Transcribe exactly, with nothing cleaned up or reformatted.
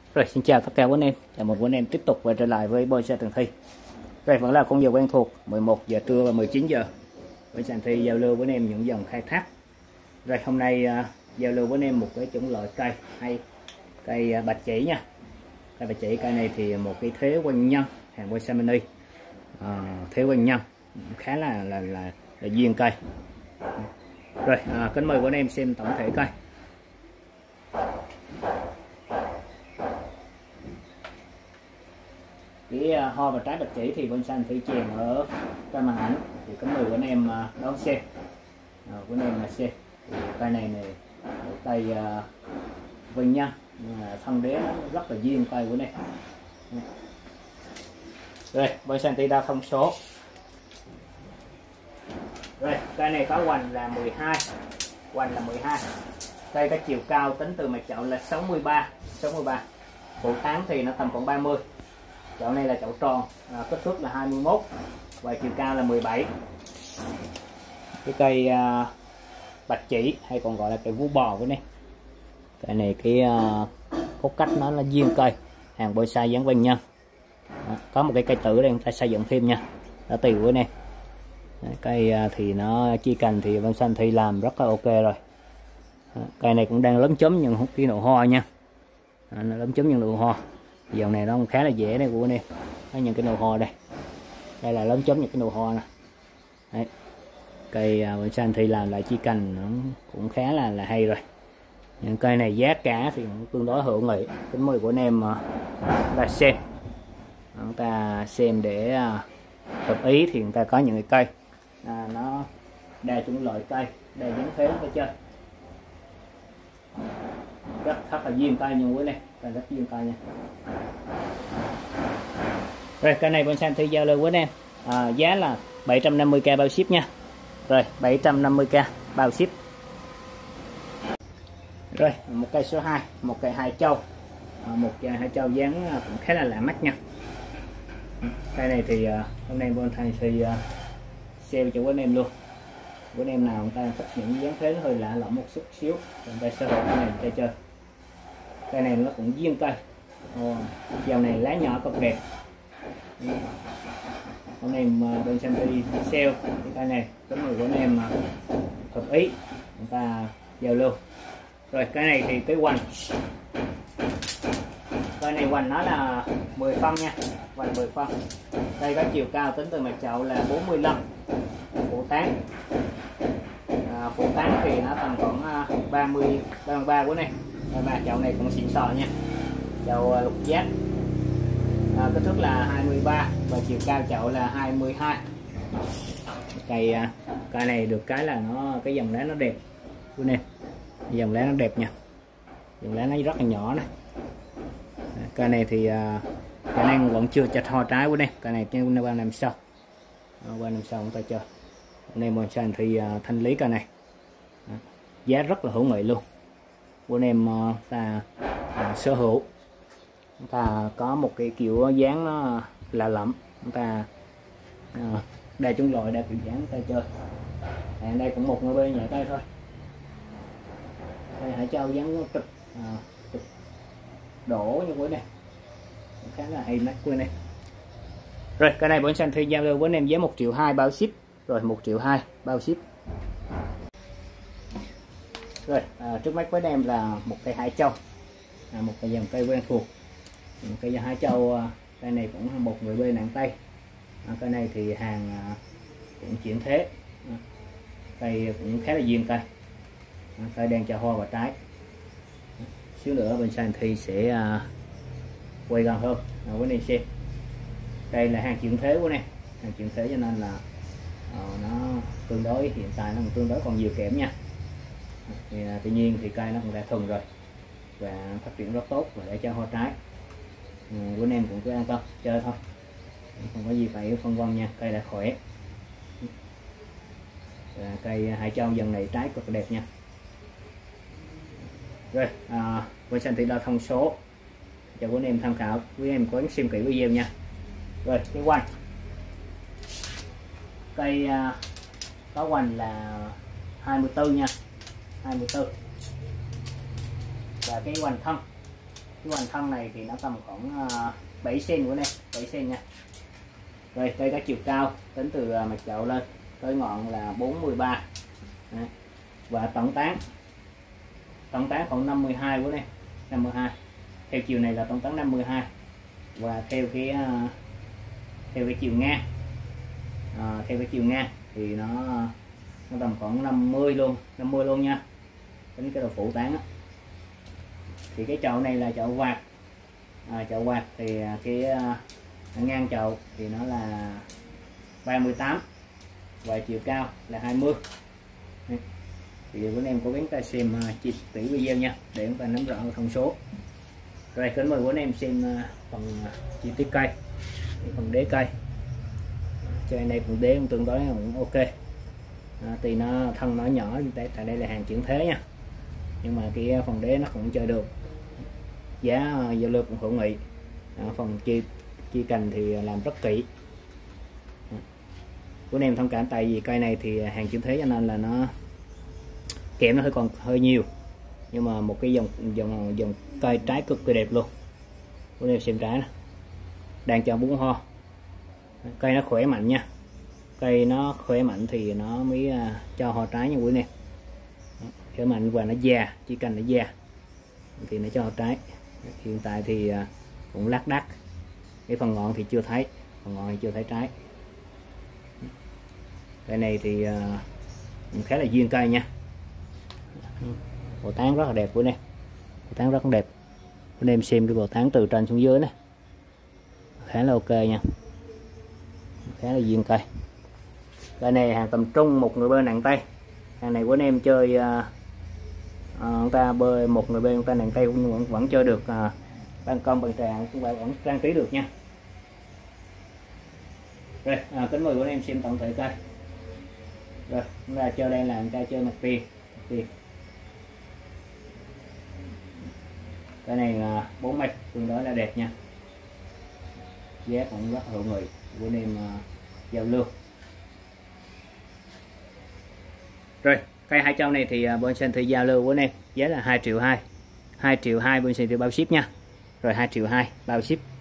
Rồi, xin chào tất cả quý anh em, chào mừng quý anh em tiếp tục quay trở lại với Bonsai Tường Thi. Rồi, vẫn là khung giờ quen thuộc mười một giờ trưa và mười chín giờ. Bonsai Tường Thi giao lưu với anh em những dòng khai thác. Rồi, hôm nay uh, giao lưu với anh em một cái chủng loại cây hay cây uh, bạch chỉ nha. Cây bạch chỉ, cây này thì một cái thế quanh nhân hàng Bonsai Mini. Uh, thế quanh nhân khá là là là, là duyên cây. Rồi, uh, kính mời quý anh em xem tổng thể cây. Cái uh, hoa và trái bạch chỉ thì Bonsai Tường Thi chèn ở trên màn ảnh, thì kính mời quý anh em uh, đón xem. Uh, quý anh em là xem thì cây này này cây uh, vinh nhân, thân đế nó rất là duyên cây của này. Rồi, Bonsai Tường Thi đo thông số. Rồi, cây này có hoành là mười hai, hoành là mười hai. Cây có chiều cao tính từ mặt chậu là sáu mươi ba, sáu mươi ba. Phụ tán thì nó tầm khoảng ba mươi. Chậu này là chậu tròn, à, kích thước là hai mươi mốt và chiều cao là mười bảy. Cái cây à, bạch chỉ hay còn gọi là cây vú bò với này. Cây này cái à, cốt cách nó là duyên cây, hàng bonsai dáng vinh nhân. À, có một cái cây tử đây chúng ta xây dựng thêm nha, đã tùy với này. Cây à, thì nó chi cành thì Bonsai Tường Thi làm rất là ok rồi. À, cây này cũng đang lớn chấm những cái nụ hoa nha, à, nó lớn chấm những nụ hoa. Dòng này nó cũng khá là dễ đây của anh em, có những cái nụ hoa đây, đây là lớn chấm những cái nụ hoa nè. Đấy. Cây uh, Bonsai Tường Thi làm lại chi cành nó cũng khá là là hay rồi. Những cây này giá cả thì cũng tương đối hữu nghị, kính mời của anh em uh, ta xem, chúng ta xem để uh, hợp ý. Thì người ta có những cái cây à, nó đa chủng loại cây, đa giống thế ở trên, rất rất là duyên cây như quý này, cây rất duyên cây nha. Rồi, cây này Bonsai Tường Thi giao lưu với anh em à, giá là bảy trăm năm mươi k bao ship nha. Rồi, bảy trăm năm mươi k bao ship. Rồi, một cây số hai, một cây hai châu, à, một cây hai châu dáng cũng khá là lạ mắt nha. Cây này thì uh, hôm nay Bonsai Tường Thi uh, sale cho quý anh em luôn. Quý anh em nào người ta thích những dáng thế nó hơi lạ lẫm một chút xíu, người ta sở hữu cái này cho chơi. Cây này nó cũng duyên cây. Ồ, dòng này lá nhỏ cực đẹp. Hôm nay Bonsai Tường Thi sale cái cây này, có người của anh em hợp ý người ta giao lưu. Rồi, cái này thì cái hoành, cây này hoành nó là mười phân nha, hoành mười phân. Đây có chiều cao tính từ mặt chậu là bốn mươi lăm. Phụ tán à, phụ tán thì nó tầm khoảng ba mươi, ba mươi ba của này. Và chậu này cũng xịn sò nha, chậu lục giác, à, kích thước là hai mươi ba và chiều cao chậu là hai mươi hai. Cây cây này được cái là nó cái dòng lá nó đẹp của này, dòng lá nó đẹp nha, dòng lá nó rất là nhỏ này. Cây này thì uh, khả năng vẫn chưa chặt hoa trái của đây, cây này nhưng qua năm sau, qua năm sau chúng ta chơi. Nên Bonsai Tường Thi uh, thanh lý cây này, giá rất là hữu nghị luôn. Của anh em uh, ta uh, sở hữu, chúng ta có một cái kiểu dáng nó lạ lẫm, chúng ta uh, đa chủng loại, đa kiểu dáng ta chơi. À, đây cũng một người bên nhẹ tay thôi. Đây hải châu dáng trực, uh, trực đổ như cuối này, khá là hay mắt của này. Rồi, cái này Bonsai Tường Thi giao lưu với anh em giá một triệu hai bao ship. Rồi, một triệu hai bao ship. Rồi, à, trước mắt với anh em là một cây hải châu, à, một cây dòng cây quen thuộc, một cây dòng hải châu. Cây này cũng một người bê nặng tay. À, cây này thì hàng à, cũng chuyển thế, à, cây cũng khá là duyên cây, à, cây đang cho hoa và trái. À, xíu nữa Bonsai Tường Thi sẽ à, quay gần hơn à, với anh em xem. Đây là hàng chuyển thế của này, hàng chuyển thế cho nên là uh, nó tương đối hiện tại nó tương đối còn nhiều kém nha. Thì, uh, tuy nhiên thì cây nó cũng đã thuần rồi và phát triển rất tốt và để cho hoa trái. Uh, của anh em cũng cứ an tâm chơi thôi, không có gì phải phân vân nha, cây đã khỏe. Và cây hải châu dần này trái cực đẹp nha. Rồi, uh, Bonsai Tường Thi đo thông số cho quý anh em tham khảo, quý anh em có xem kỹ video nha. Rồi, cái hoành, cây uh, có hoành là hai mươi tư nha, hai mươi tư. Và cái hoành thân, cái hoành thân này thì nó tầm khoảng uh, bảy xăng-ti-mét của này, bảy xăng-ti-mét nha. Rồi đây cái chiều cao tính từ uh, mặt chậu lên tới ngọn là bốn mươi ba. Đấy. Và tổng tán tổng tán khoảng năm mươi hai của này, năm mươi hai. Theo chiều này là tổng tán năm mươi hai, và theo cái uh, theo cái chiều ngang uh, theo cái chiều ngang thì nó nó tầm khoảng năm mươi luôn, năm mươi luôn nha, tính cái độ phủ tán đó. Thì cái chậu này là chậu quạt, à, chậu quạt thì cái uh, ngang chậu thì nó là ba mươi tám và chiều cao là hai mươi. Thì bữa nay em cố gắng ta xem uh, chi tiết video nha, để chúng ta nắm rõ thông số. Rồi kính mời bữa nay em xem uh, phần uh, chi tiết cây, phần đế cây. Trên này phần đế cũng tương đối cũng ok. À, thì nó thân nó nhỏ, tại đây là hàng chuyển thế nha, nhưng mà cái phần đế nó cũng chơi được, giá uh, giao lưu cũng hữu nghị. À, phần chi chi cành thì làm rất kỹ. À, bữa nay em thông cảm tại vì cây này thì hàng chuyển thế cho nên là nó kẽm nó hơi còn hơi nhiều, nhưng mà một cái dòng dòng dòng cây trái cực kỳ đẹp luôn. Bữa nay em xem trái nè, đang cho bốn hoa, cây nó khỏe mạnh nha, cây nó khỏe mạnh thì nó mới uh, cho hoa trái nha quý nè. Khỏe mạnh và nó già, chỉ cần nó già thì nó cho hoa trái. Hiện tại thì uh, cũng lác đác, cái phần ngọn thì chưa thấy, phần ngọn thì chưa thấy trái. Cây này thì uh, khá là duyên cây nha, bộ tán rất là đẹp quý nè, bộ tán rất là đẹp. Bữa nay em xem cái bộ tán từ trên xuống dưới này khá là ok nha, khá là duyên cây. Cây này hàng tầm trung, một người bơi nặng tay. Hàng này của anh em chơi uh, uh, người ta bơi một người bơi người ta nặng tay cũng vẫn, vẫn chơi được, uh, ban công bằng tràng chúng ta vẫn trang trí được nha. Rồi à, kính mời của anh em xem tổng thể cây. Rồi chúng ta chơi đây là người ta chơi mặt tiền, mặt tiền. Cái này là bốn mạch tương đối là đẹp nha, giá cũng rất hữu nghị của anh em uh, giao lưu. Rồi cây hai trăm này thì uh, bên sân thị giao lưu của anh em giá là hai triệu hai, hai triệu hai bên sân thị bao ship nha. Rồi hai triệu hai bao ship.